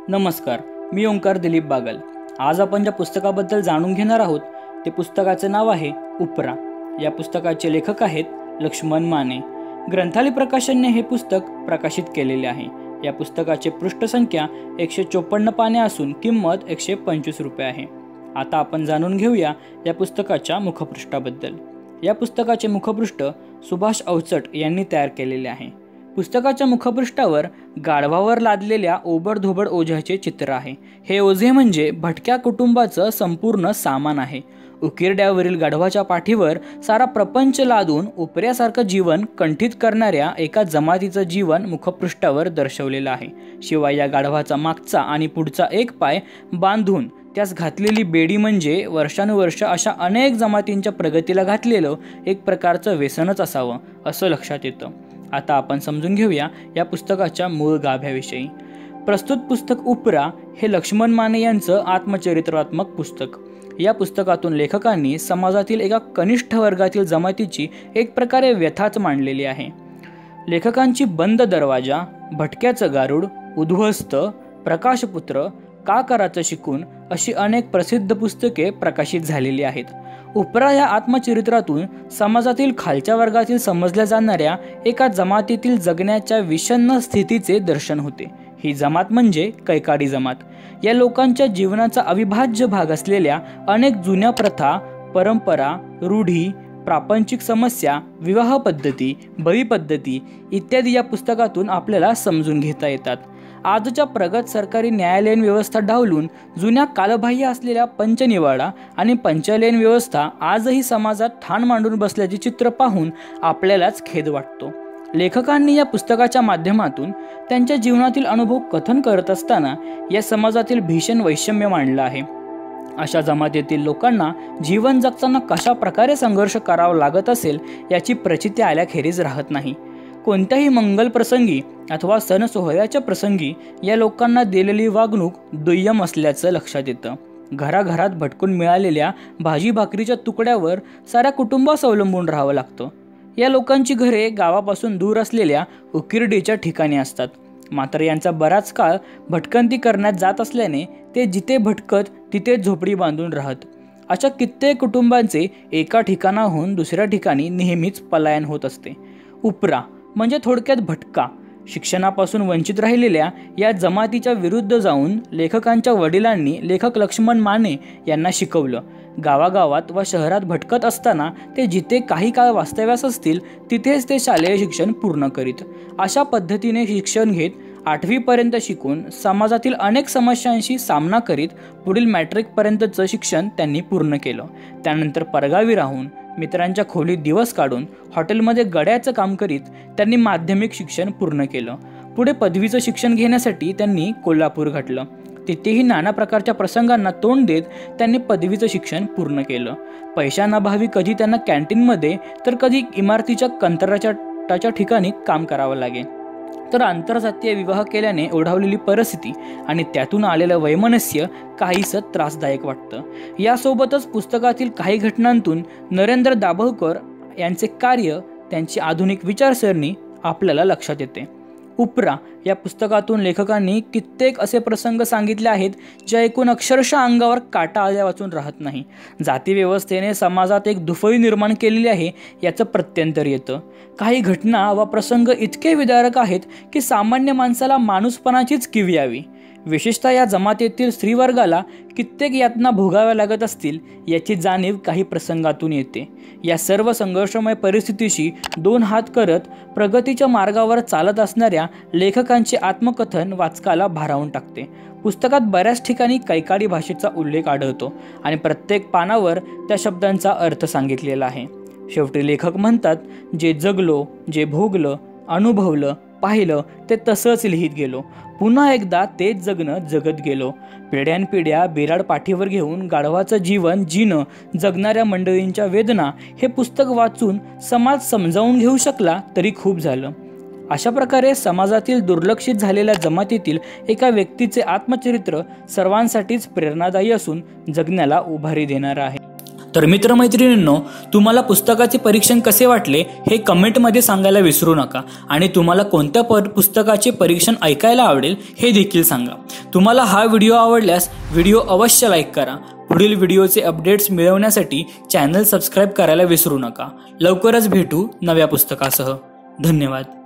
नमस्कार, मी ओंकार दिलीप बागल। आज आपण ज्या पुस्तकाबद्दल जाणून घेणार आहोत ते पुस्तकाचे नाव आहे उपरा। या पुस्तकाचे लेखक आहेत लक्ष्मण माने। ग्रंथाली प्रकाशनने हे पुस्तक प्रकाशित केलेले आहे। या पुस्तकाचे पृष्ठसंख्या 154 पाने असून किंमत 125 रुपये आहे। आता आपण जाणून घेऊया या पुस्तकाच्या मुखपृष्ठाबद्दल। या पुस्तकाचे मुखपृष्ठ सुभाष अवचट यांनी तयार केलेले आहे। पुस्तकाच्या मुखपृष्ठावर गाढवावर लादलेल्या ओबडधोबड ओझ्याचे चित्र आहे। हे ओझे म्हणजे भटक्या कुटुंबाचं संपूर्ण सामान आहे। उकिरड्यावरील गाढवाच्या पाठीवर सारा प्रपंच लादून उपऱ्यासारखं जीवन कंठित करणाऱ्या एका जमातीचं जीवन मुखपृष्ठावर दर्शवलेलं आहे। शिवाय या गाढवाचा मागचा आणि पुढचा एक पाय बांधून त्यास घातलेली बेडी म्हणजे वर्षानुवर्ष अशा अनेक जमातींच्या प्रगतीला घातलेलं एक प्रकारचं व्यसनच असावं असं लक्षात येतं। आता आपण समजून घेऊया या पुस्तकाच्या मूळ गाभ्याविषयी। प्रस्तुत पुस्तक उपरा हे लक्ष्मण माने यांचं आत्मचरित्रात्मक पुस्तक। या पुस्तकातून लेखकांनी समाजातील एका कनिष्ठ वर्गातील जमातीची एक प्रकारे व्यथाच मांडलेली आहे। लेखकांची बंद दरवाजा, भटक्याचं गारुड, उद्ध्वस्त, प्रकाशपुत्र, का करायचं शिकून अशी अनेक प्रसिद्ध पुस्तके प्रकाशित झालेली आहेत। उपरा या आत्मचरित्रातून समाजातील खालच्या वर्गातील समजल्या जाणाऱ्या एका जमातीतील जगण्याच्या विषण्ण स्थितीचे दर्शन होते। ही जमात म्हणजे कैकाडी जमात। या लोकांच्या जीवनाचा अविभाज्य भाग असलेल्या अनेक जुन्या प्रथा, परंपरा, रूढी, प्रापंचिक समस्या, विवाह पद्धती, बळी पद्धती इत्यादी या पुस्तकातून आपल्याला समजून घेता येतात। आजच्या प्रगत सरकारी न्यायालयीन व्यवस्था डावलून जुन्या कालबाह्य असलेल्या पंचनिवाडा आणि पंचालयीन व्यवस्था आजही समाजात ठाण मांडून बसल्याचे चित्र पाहून आपल्यालाच खेद वाटतो। लेखकांनी या पुस्तकाच्या माध्यमातून त्यांच्या जीवनातील अनुभव कथन करत असताना या समाजातील भीषण वैषम्य मांडलं आहे। अशा जमातीतील लोकांना जीवन जगताना कशा प्रकारे संघर्ष करावा लागत असेल याची प्रचिती आल्याखेरीज राहत नाही। कोणत्याही मंगल प्रसंगी अथवा सण सोहळ्याच्या प्रसंगी या लोकांना दिलेली वागणूक दुय्यम असल्याचं लक्षात येतं। घराघरात भटकून मिळालेल्या भाजी भाकरीच्या तुकड्यावर साऱ्या कुटुंबास अवलंबून राहावं लागतं। या लोकांची घरे गावापासून दूर असलेल्या उकिरडीच्या ठिकाणी असतात। मात्र यांचा बराच काळ भटकंती करण्यात जात असल्याने ते जिथे भटकत तिथे झोपडी बांधून राहत। अशा कित्येक कुटुंबांचे एका ठिकाणाहून दुसऱ्या ठिकाणी नेहमीच पलायन होत असते। उपरा म्हणजे थोडक्यात भटका। शिक्षणापासून वंचित राहिलेल्या या जमातीच्या विरुद्ध जाऊन लेखकांच्या वडिलांनी लेखक लक्ष्मण माने यांना शिकवलं। गावागावात व शहरात भटकत असताना ते जिथे काही काळ वास्तव्यास असतील तिथेच ते शालेय शिक्षण पूर्ण करीत। अशा पद्धतीने शिक्षण घेत 8वी पर्यंत शिकून समाजातील अनेक समस्यांशी सामना करीत पुढील मॅट्रिकपर्यंतचं शिक्षण त्यांनी पूर्ण केलं। त्यानंतर परगावी राहून मित्रांच्या खोलीत दिवस काढून हॉटेलमध्ये गड्याचं काम करीत त्यांनी माध्यमिक शिक्षण पूर्ण केलं। पुढे पदवीचं शिक्षण घेण्यासाठी त्यांनी कोल्हापूर गाठलं। तिथेही नाना प्रकारच्या प्रसंगांना तोंड देत त्यांनी पदवीचं शिक्षण पूर्ण केलं। पैशांअभावी कधी त्यांना कॅन्टीनमध्ये तर कधी इमारतीच्या कंत्राटाच्या ठिकाणी काम करावं लागे। तर आंतरजातीय विवाह केल्याने ओढावलेली परिस्थिती आणि त्यातून आलेलं वैमनस्य काहीसं त्रासदायक वाटतं। यासोबतच पुस्तकातील काही घटनांतून नरेंद्र दाभोळकर यांचे कार्य, त्यांची आधुनिक विचारसरणी आपल्याला लक्षात येते। उपरा या पुस्तकातून लेखकांनी कित्येक असे प्रसंग सांगितले आहेत जे ऐकून अक्षरशः अंगावर काटा आल्यावाचून राहत नाही। जाती व्यवस्थेने समाजात एक दुफळी निर्माण केलेली आहे याचं प्रत्यंतर येतं। काही घटना व प्रसंग इतके विदारक आहेत की सामान्य माणसाला माणूसपणाचीच कीव यावी। विशेषतः या जमातीतील स्त्रीवर्गाला कित्येक यातना भोगाव्या लागत असतील याची जाणीव काही प्रसंगातून येते। या सर्व संघर्षमय परिस्थितीशी दोन हात करत प्रगतीच्या मार्गावर चालत असणाऱ्या लेखकांचे आत्मकथन वाचकाला भारावून टाकते। पुस्तकात बऱ्याच ठिकाणी कैकाडी भाषेचा उल्लेख आढळतो आणि प्रत्येक पानावर त्या शब्दांचा अर्थ सांगितलेला आहे। शेवटी लेखक म्हणतात, जे जगलो, जे भोगलं, अनुभवलं, पाहिलं ते तसंच लिहित गेलो। पुन्हा एकदा तेच जगणं जगत गेलो। पिढ्यानपिढ्या बिराड पाठीवर घेऊन गाढवाचं जीवन जीणं जगणाऱ्या मंडळींच्या वेदना हे पुस्तक वाचून समाज समजावून घेऊ शकला तरी खूप झालं। अशा प्रकारे समाजातील दुर्लक्षित झालेल्या जमातीतील एका व्यक्तीचे आत्मचरित्र सर्वांसाठीच प्रेरणादायी असून जगण्याला उभारी देणारं आहे। तर मित्रमैत्रिणींनो, तुम्हाला पुस्तकाचे परीक्षण कसे वाटले हे कमेंटमध्ये सांगायला विसरू नका आणि तुम्हाला कोणत्या पुस्तकाचे परीक्षण ऐकायला आवडेल हे देखील सांगा. तुम्हाला हा व्हिडिओ आवडल्यास व्हिडिओ अवश्य लाईक करा. पुढील व्हिडिओचे अपडेट्स मिळवण्यासाठी चॅनल सबस्क्राईब करायला विसरू नका. लवकरच भेटू नव्या पुस्तकासह. धन्यवाद.